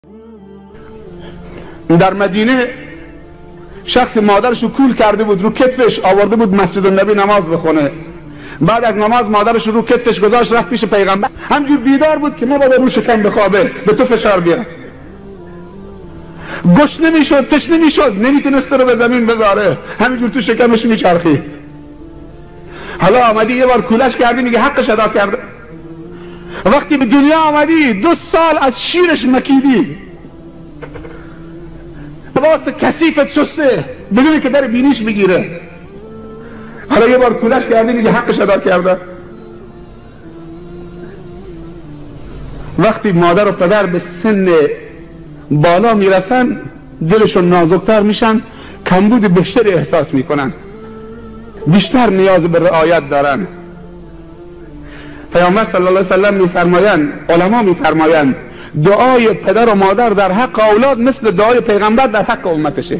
در مدینه شخص مادرشو کول کرده بود، رو کتفش آورده بود مسجد النبی نماز بخونه. بعد از نماز مادرش رو کتفش گذاشت رفت پیش پیغمبر، همجور بیدار بود که مبادا رو شکم بخوابه، به تو فشار بیاره. گشنه میشد، تشنه میشد، نمیتونست رو به زمین بذاره، همینجور تو شکمش میچرخید. حالا آمدی یه بار کولش کردی، میگه حقش ادا کرده. وقتی به دنیا آمدی 2 سال از شیرش مکیدی، لباس کثیفت شسته بدونی که در بینیش بگیره. حالا یه بار کولش کردی، میگه حقش ادا کرده. وقتی مادر و پدر به سن بالا میرسن دلشون نازکتر میشن، کمبود بیشتری احساس میکنن، بیشتر نیاز به رعایت دارن. پیامبر صلی الله علیه وسلم میفرمایند، علما میفرمایند دعای پدر و مادر در حق اولاد مثل دعای پیغمبر در حق امتشه.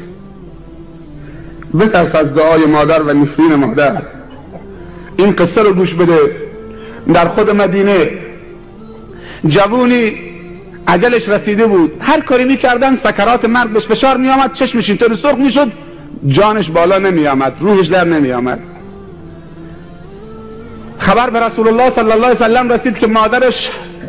بترس از دعای مادر و نفرین مادر. این قصه رو گوش بده. در خود مدینه جوونی اجلش رسیده بود، هر کاری میکردن سکرات مرگ بهش فشار میامد، چشمش اینطور سرخ میشد، جانش بالا نمیامد، روحش در نمیامد. خبر به رسول الله صلی الله علیه وسلم رسید که مادرش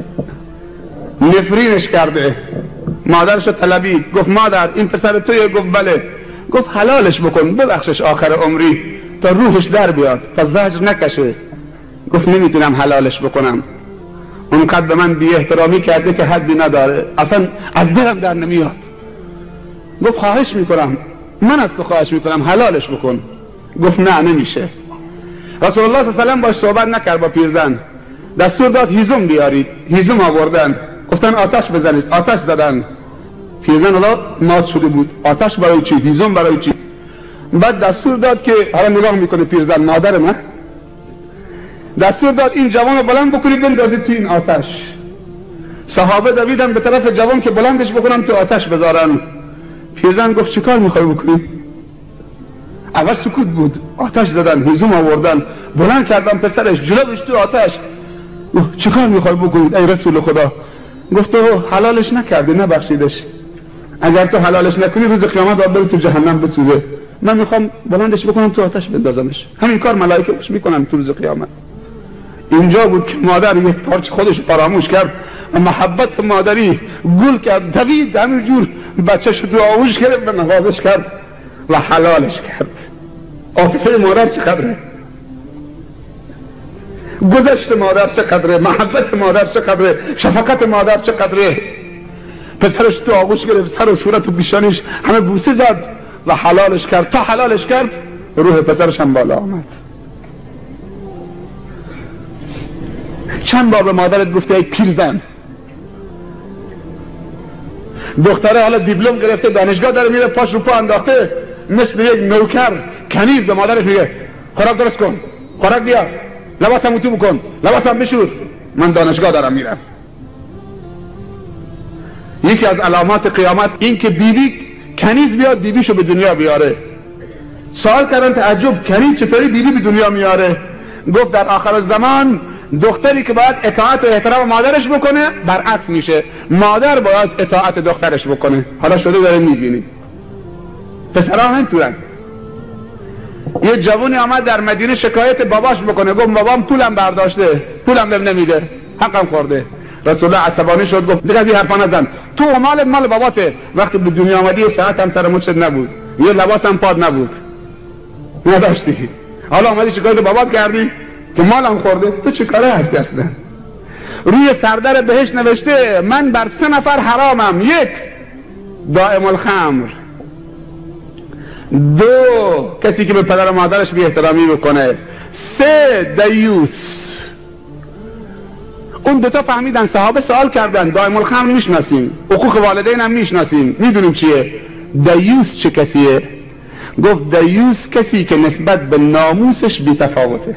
نفرینش کرده. مادرش طلبید، گفت مادر این پسر تویه؟ گفت بله. گفت حلالش بکن، ببخشش آخر عمری تا روحش در بیاد، تا زجر نکشه. گفت نمیتونم حلالش بکنم، اونقدر به من بی احترامی کرده که حدی نداره، اصلا از دلم در نمیاد. گفت خواهش میکنم، من از تو خواهش میکنم حلالش بکن. گفت نه نمیشه. رسول الله صلی الله علیه و سلم باش صحبت نکرد با پیرزن، دستور داد هیزم بیارید. هیزم آوردن، گفتن آتش بزنید. آتش زدن. پیرزن حالا مات شده بود. آتش برای چی؟ هیزم برای چی؟ بعد دستور داد که، حالا نگاه میکنه پیرزن، مادر من، دستور داد این جوان رو بلند بکنید بندازید تو این آتش. صحابه دویدن به طرف جوان که بلندش بکنن تو آتش بذارن. پیرزن گفت چیکار میخوای بکنی؟ اول سکوت بود. آتش زدن، هیزم آوردن، بلند کردن پسرش، جلوش تو آتش. چیکار میخوای بکنید ای رسول خدا؟ گفت تو حلالش نکردی، نبخشیدش. اگر تو حلالش نکنی روز قیامت باید بری تو جهنم بسوزه. من میخوام بلندش بکنم تو آتش بندازمش. همین کار ملائکه بهش میکنن تو روز قیامت. اینجا بود که مادر یک پارچه خودش فراموش کرد و محبت مادری گل کرد، دوید همینجور بچه‌ش تو آغوش گرفت و نوازش کرد و حلالش کرد. عاطفه مادر چقدره، گذشت مادر چقدره، محبت مادر چقدره، شفقت مادر چقدره. پسرش تو آغوش گرفت، سر و صورت و پیشانیش همه بوسه زد و حلالش کرد. تا حلالش کرد روح پسرش هم بالا آمد. چند بار به مادرت گفته ای پیرزن؟ دختره حالا دیپلم گرفته، دانشگاه داره میره، پاش رو پا انداخته، مثل یک نوکر کنیز به مادرش میگه خوراک درست کن، خوراک بیار، لباسم اتو بکن، لباسم بشور، من دانشگاه دارم میرم. یکی از علامات قیامت این که بیبی کنیز بیاد بیبیشو به دنیا بیاره. سوال کردن تعجب، کنیز چطوری بیبی به دنیا میاره؟ گفت در آخر زمان دختری که باید اطاعت و احترام مادرش بکنه برعکس میشه، مادر باید اطاعت دخترش بکنه. حالا شده داره میبینی، پسرها همینطورن. یه جوونی آمد در مدینه شکایت باباش بکنه، گفت بابام پولم برداشته، پولم بهم نمیده، حقم خورده. رسول الله عصبانی شد، گفت دیگه از این حرفا نزن، تو مال باباته. وقتی به دنیا آمدی ساعت هم سر مچت نبود، یه لباس هم پاد نبود، نداشتی. حالا آمدی شکایت بابات کردی که مالم خورده. تو چه کاره هستی اصلا؟ روی سردر بهشت نوشته من بر 3 نفر حرامم: 1 دائم الخمر، 2 کسی که به پدر و مادرش بی احترامی بکنه، 3 دیوس. اون 2 تا فهمیدن. صحابه سوال کردن دائم الخمر میشناسیم، حقوق والدین هم میشناسیم، میدونیم چیه. دیوس چه کسیه؟ گفت دیوس کسی که نسبت به ناموسش بی تفاوته.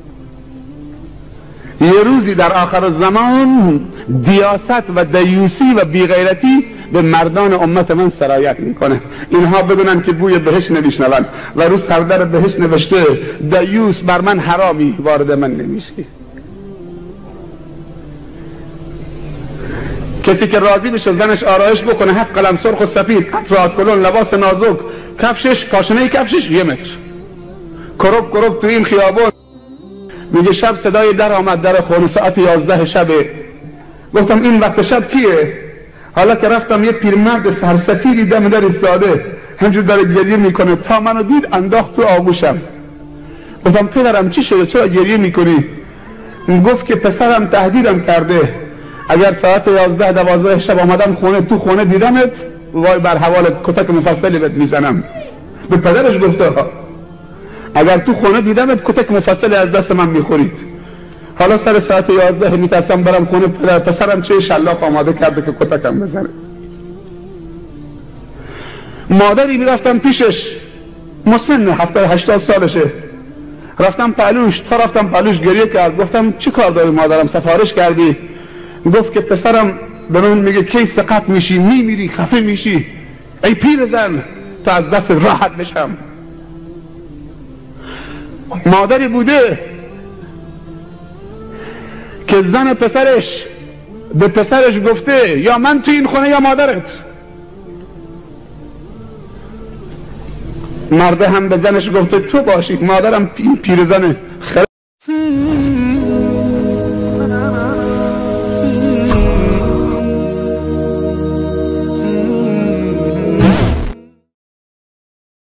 یه روزی در آخر زمان دیاست و دیوسی و بیغیرتی به مردان امت من سرایت میکنه. اینها بدونن که بوی بهشت نمیشنون و رو سردر بهشت نوشته دیوس بر من حرامی، وارد من نمیشی. کسی که راضی بشه زنش آرایش بکنه، 7 قلم سرخ و سفید، رات کلون، لباس نازک، کفشش، پاشنه کفشش 1 متر، کروب کروب تو این خیابون. میگه شب صدای در آمد، در خونه، ساعت 11 شبه. گفتم این وقت شب کیه؟ حالا که رفتم یه پیرمرد سرسفیری دم در ایستاده، همجور داره گریه میکنه، تا منو دید انداخت تو آغوشم. گفتم پدرم چی شده، چرا گریه میکنی؟ گفت که پسرم تهدیدم کرده اگر ساعت 11 12 شب آمدم خونه، تو خونه دیدمت، وای بر حوالت کتک مفصلی بهت میزنم. به پدرش گفته اگر تو خونه دیدمت کتک مفصلی از دست من میخورید. حالا سر ساعت 11 میترسم برم خونه پسرم چه شلاق آماده کرده که کتکم بزنه. مادری میرفتم پیشش، مسن 70 80 سالشه، رفتم پهلوش، تا رفتم پهلوش گریه کرد. گفتم چی کار داری مادرم، سفارش کردی؟ گفت که پسرم به من میگه کی سقط میشی، میمیری، خفه میشی، ای پیر زن تا از دست راحت بشم. مادری بوده که زن پسرش به پسرش گفته یا من تو این خونه یا مادرت. مرده هم به زنش گفته تو باشی، مادرم پیرزنه